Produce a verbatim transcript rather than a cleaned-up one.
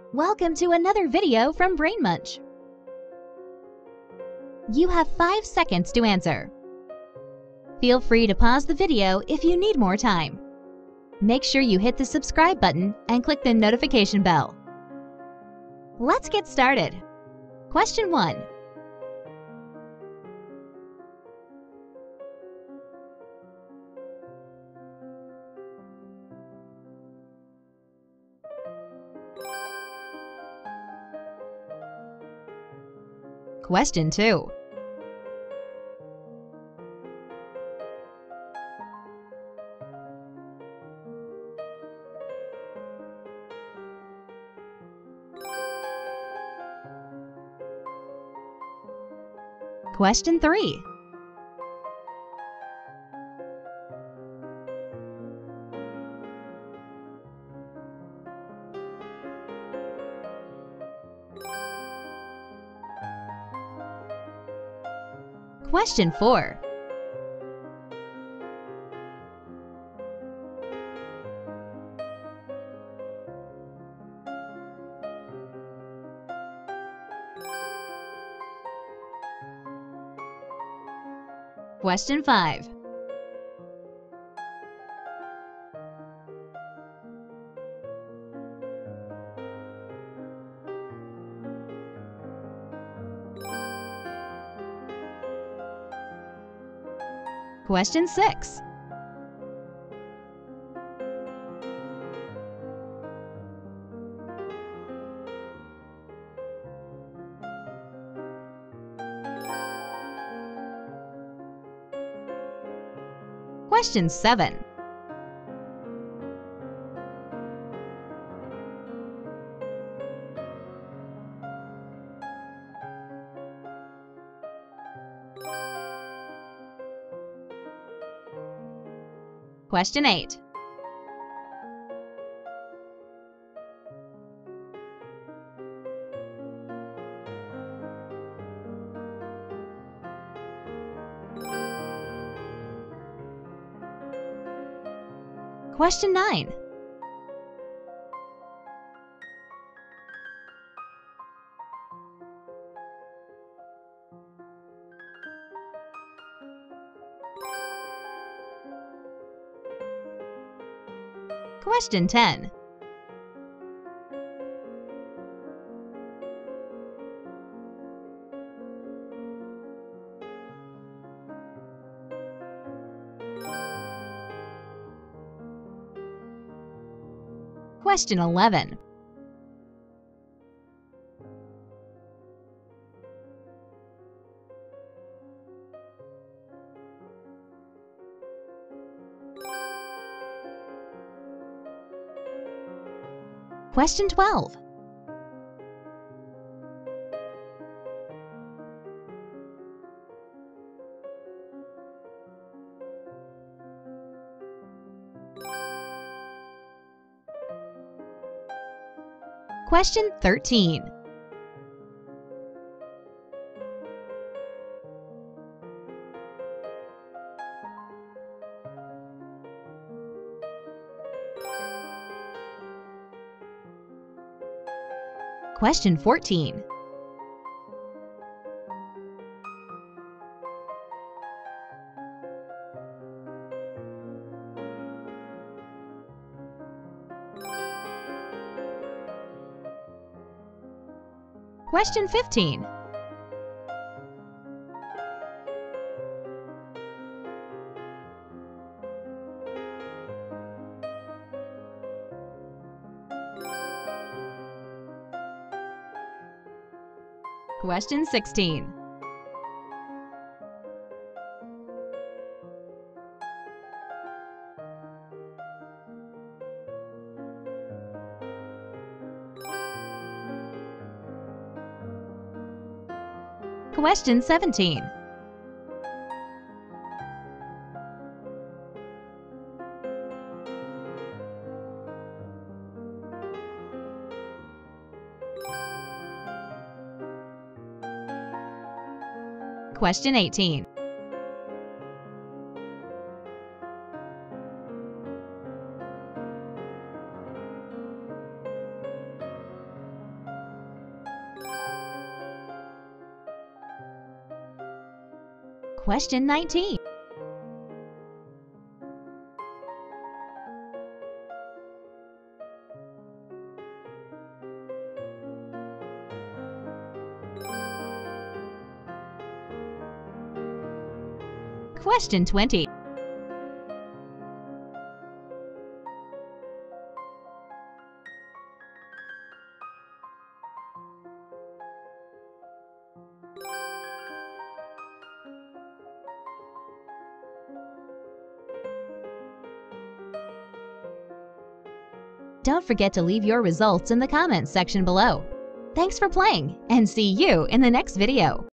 Welcome to another video from Brain Munch. You have five seconds to answer. Feel free to pause the video if you need more time. Make sure you hit the subscribe button and click the notification bell. Let's get started. Question one. Question two. Question three. Question four. Question five. Question six. Question seven. Question eight. Question nine. Question ten. Question eleven. Question twelve. Question thirteen. Question fourteen. Question fifteen. Question sixteen. Question seventeen. Question eighteen. Question nineteen. Question twenty. Don't forget to leave your results in the comments section below. Thanks for playing, and see you in the next video.